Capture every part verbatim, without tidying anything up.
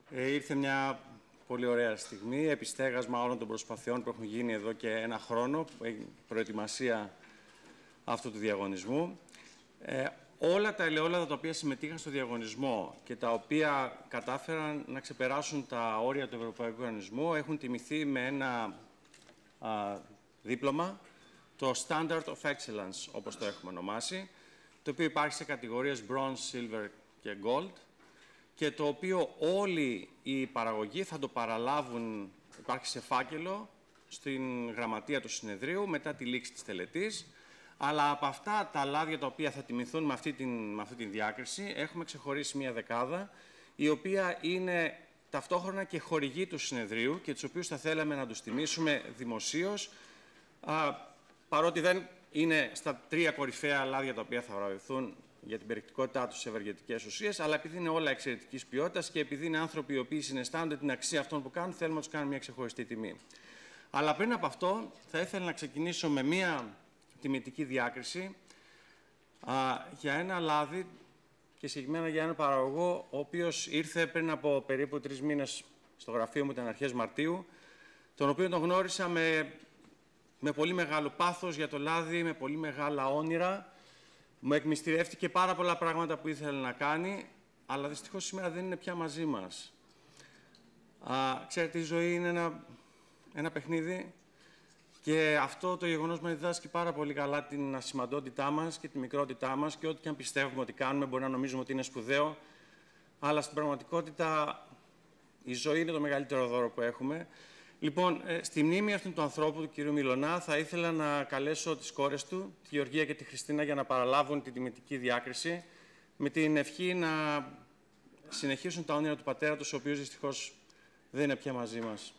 Ε, ήρθε μια πολύ ωραία στιγμή, επιστέγασμα όλων των προσπαθειών που έχουν γίνει εδώ και ένα χρόνο, προετοιμασία αυτού του διαγωνισμού. Ε, όλα τα ελαιόλαδα τα οποία συμμετείχαν στο διαγωνισμό και τα οποία κατάφεραν να ξεπεράσουν τα όρια του Ευρωπαϊκού Οργανισμού έχουν τιμηθεί με ένα α, δίπλωμα, το Standard of Excellence, όπως το έχουμε ονομάσει, το οποίο υπάρχει σε κατηγορίες Bronze, Silver και Gold, και το οποίο όλοι οι παραγωγοί θα το παραλάβουν, υπάρχει σε φάκελο, στην γραμματεία του συνεδρίου μετά τη λήξη της τελετής. Αλλά από αυτά τα λάδια τα οποία θα τιμηθούν με αυτή την, με αυτή την διάκριση, έχουμε ξεχωρίσει μια δεκάδα, η οποία είναι ταυτόχρονα και χορηγοί του συνεδρίου και τους οποίους θα θέλαμε να τους τιμήσουμε δημοσίως, α, παρότι δεν είναι στα τρία κορυφαία λάδια τα οποία θα βραβευθούν για την περιεκτικότητά τους σε ευεργετικές ουσίες, αλλά επειδή είναι όλα εξαιρετικής ποιότητας και επειδή είναι άνθρωποι οι οποίοι συναισθάνονται την αξία αυτών που κάνουν, θέλουμε να τους κάνουμε μια ξεχωριστή τιμή. Αλλά πριν από αυτό, θα ήθελα να ξεκινήσω με μια τιμητική διάκριση α, για ένα λάδι και συγκεκριμένα για έναν παραγωγό, ο οποίος ήρθε πριν από περίπου τρεις μήνες στο γραφείο μου, ήταν αρχές Μαρτίου, τον οποίο τον γνώρισα με, με πολύ μεγάλο πάθος για το λάδι, με πολύ μεγάλα όνειρα. Μου εκμυστηρεύτηκε πάρα πολλά πράγματα που ήθελε να κάνει, αλλά δυστυχώς σήμερα δεν είναι πια μαζί μας. Α, ξέρετε, η ζωή είναι ένα, ένα παιχνίδι και αυτό το γεγονός μας διδάσκει πάρα πολύ καλά την ασημαντότητά μας και τη μικρότητά μας και ό,τι και αν πιστεύουμε ότι κάνουμε μπορεί να νομίζουμε ότι είναι σπουδαίο, αλλά στην πραγματικότητα η ζωή είναι το μεγαλύτερο δώρο που έχουμε. Λοιπόν, στη μνήμη αυτού του ανθρώπου, του κυρίου Μιλωνά, θα ήθελα να καλέσω τις κόρες του, τη Γεωργία και τη Χριστίνα, για να παραλάβουν την τιμητική διάκριση, με την ευχή να συνεχίσουν τα όνειρα του πατέρα τους, ο οποίος δυστυχώς δεν είναι πια μαζί μας.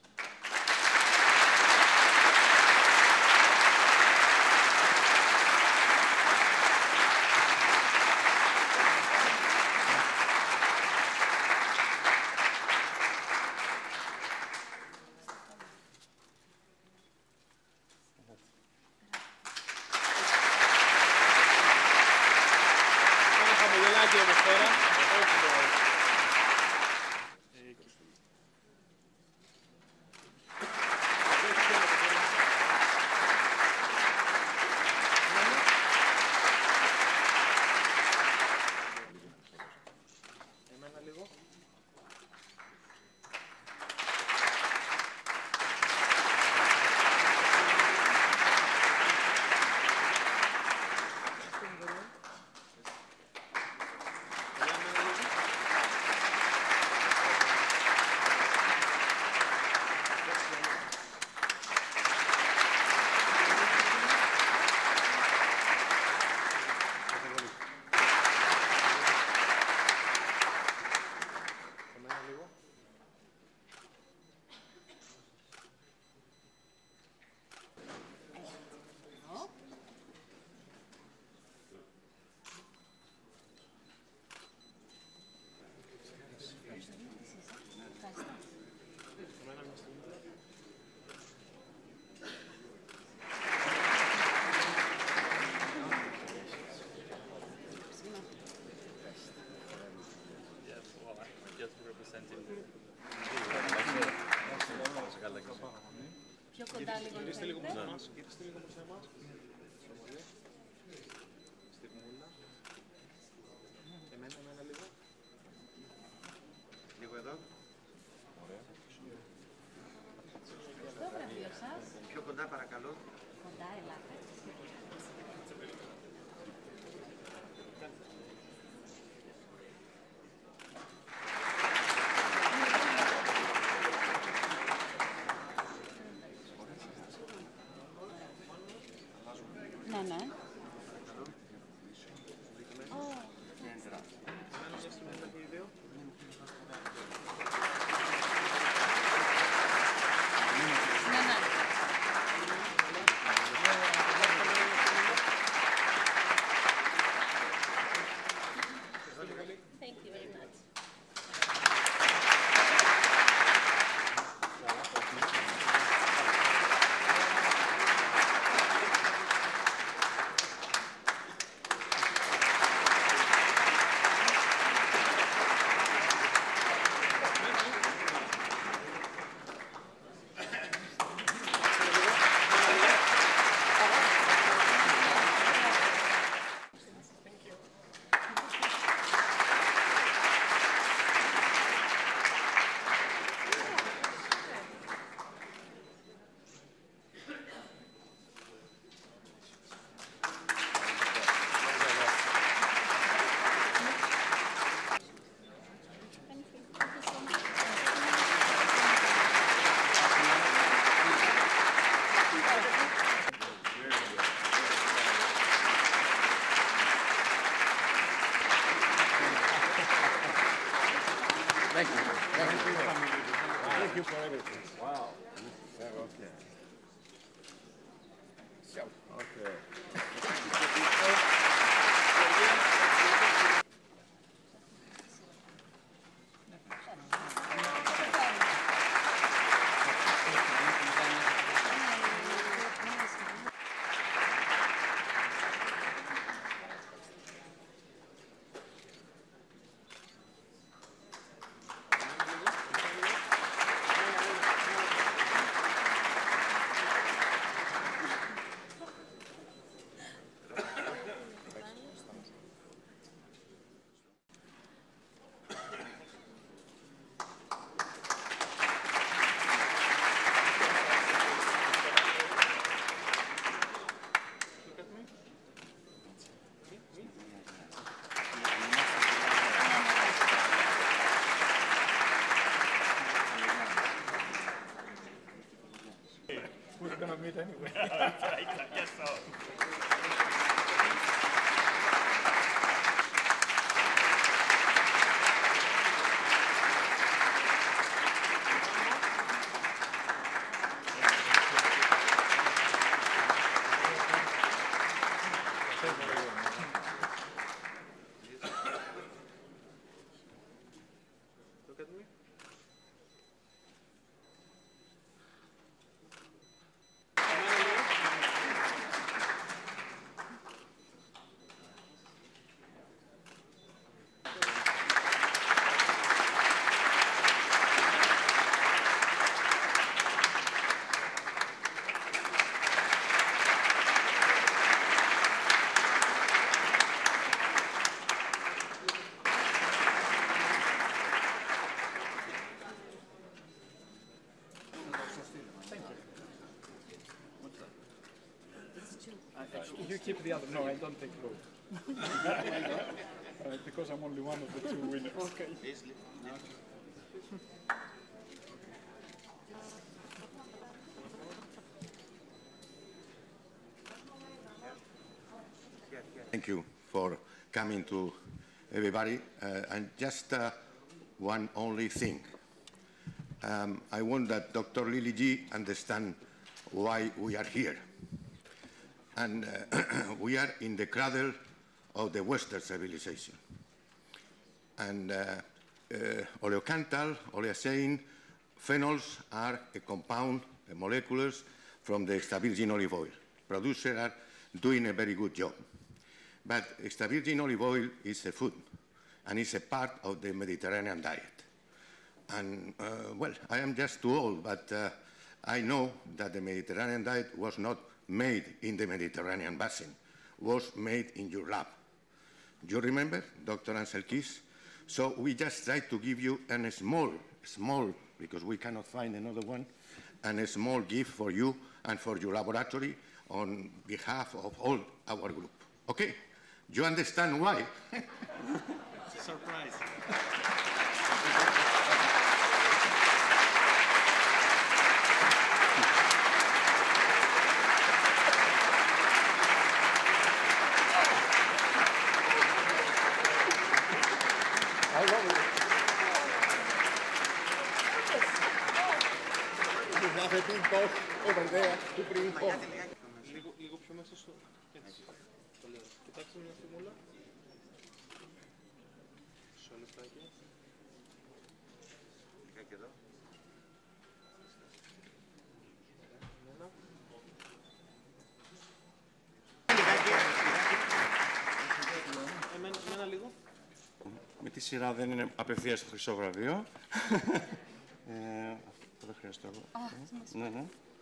Πιο κοντά λίγο. Γυρίστε λίγο προς εμάς. Γυρίστε λίγο προς εμάς. Στιγμούλα. Εμένα, εμένα λίγο. Λίγο εδώ. Ωραία. Στο γραφείο σας. Πιο κοντά παρακαλώ. Κοντά, ελάτε. Ναι, ναι. Thank you. Thank you for everything. Wow. Okay. So, okay. We're going to meet anyway. I guess so. Look at me. You keep the other. No, I don't take both. uh, because I'm only one of the two winners. Okay. Thank you for coming to everybody. Uh, and just uh, one only thing. Um, I want that Doctor Lily G understand why we are here. And uh, we are in the cradle of the Western civilization. And uh, uh, oleocanthal, oleacein, phenols are a compound, a molecules from the extra virgin olive oil. Producers are doing a very good job. But extra virgin olive oil is a food, and it's a part of the Mediterranean diet. And, uh, well, I am just too old, but uh, I know that the Mediterranean diet was not made in the Mediterranean basin, was made in your lab. You remember, Doctor Ansel Keys? So we just tried to give you a small, small, because we cannot find another one, and a small gift for you and for your laboratory on behalf of all our group. Okay? You understand why? It's a surprise. Both over there to bring home. Λίγο, λίγο πιο μέσα στο... Έτσι. Το λέω. Κοιτάξτε μια στιγμούλα. Μισό λεπτάκι. Λιγάκι εδώ. Εμένα, εμένα λίγο. Με τη σειρά δεν είναι απευθείας στο χρυσό βραβείο. ε, Δεν χρειάζεται εγώ. Oh, ναι, ναι.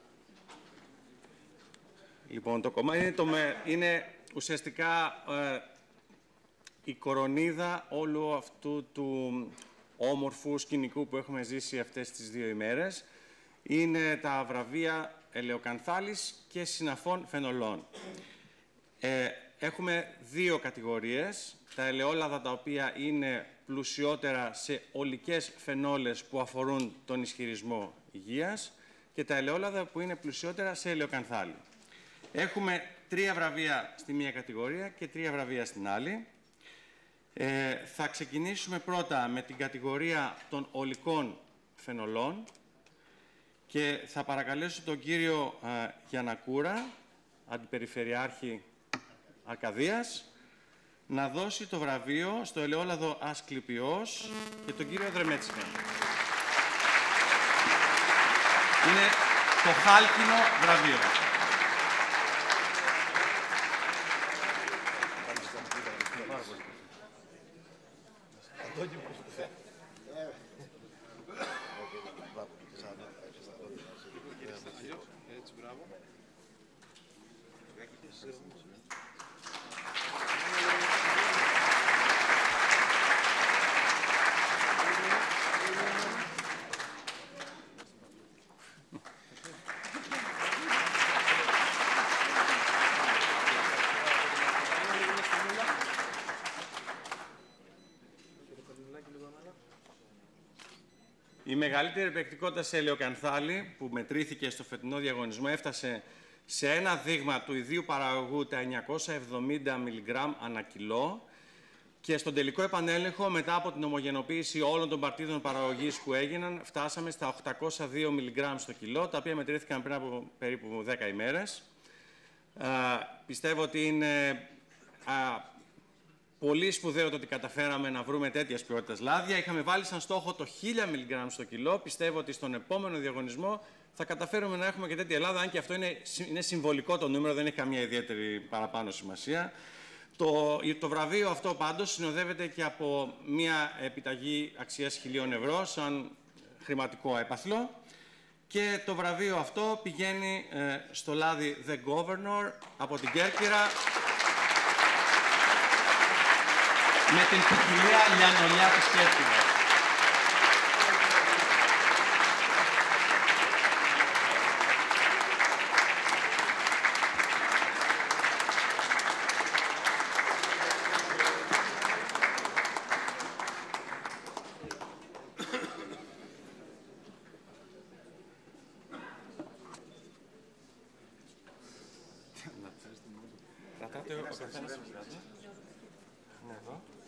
Λοιπόν, το κομμάτι είναι, το με, είναι ουσιαστικά ε, η κορονίδα όλου αυτού του όμορφου σκηνικού που έχουμε ζήσει αυτές τις δύο ημέρες. Είναι τα βραβεία ελαιοκανθάλης και συναφών φαινολών. Ε, έχουμε δύο κατηγορίες. Τα ελαιόλαδα τα οποία είναι πλουσιότερα σε ολικές φαινόλες που αφορούν τον ισχυρισμό υγείας και τα ελαιόλαδα που είναι πλουσιότερα σε ελαιοκανθάλη. Έχουμε τρία βραβεία στη μία κατηγορία και τρία βραβεία στην άλλη. Ε, θα ξεκινήσουμε πρώτα με την κατηγορία των ολικών φαινολών και θα παρακαλέσω τον κύριο ε, Γιαννακούρα, Αντιπεριφερειάρχη Αρκαδίας, να δώσει το βραβείο στο ελαιόλαδο Ασκληπιός και τον κύριο Δρεμέτσικα. Είναι το χάλκινο βραβείο. Η μεγαλύτερη περιεκτικότητα σε ελαιοκανθάλη που μετρήθηκε στο φετινό διαγωνισμό έφτασε σε ένα δείγμα του ιδίου παραγωγού τα εννιακόσια εβδομήντα μιλιγκράμμ ανά κιλό και στον τελικό επανέλεγχο, μετά από την ομογενοποίηση όλων των παρτίδων παραγωγής που έγιναν, φτάσαμε στα οκτακόσια δύο μιλιγκράμμ στο κιλό, τα οποία μετρήθηκαν πριν από περίπου δέκα ημέρες. Α, πιστεύω ότι είναι α, πολύ σπουδαίο το ότι καταφέραμε να βρούμε τέτοιες ποιότητες λάδια. Είχαμε βάλει σαν στόχο το χίλια μιλιγκράμμ στο κιλό. Πιστεύω ότι στον επόμενο διαγωνισμό θα καταφέρουμε να έχουμε και τέτοια Ελλάδα, αν και αυτό είναι, είναι συμβολικό το νούμερο, δεν έχει καμία ιδιαίτερη παραπάνω σημασία. Το, το βραβείο αυτό πάντως συνοδεύεται και από μια επιταγή αξίας χιλίων ευρώ σαν χρηματικό έπαθλο. Και το βραβείο αυτό πηγαίνει ε, στο λάδι The Governor από την Κέρκυρα, με την ποικιλία λιανολιά της Κέρκυρας. Κρατάτε ο καθένας σας. Ναι, εδώ.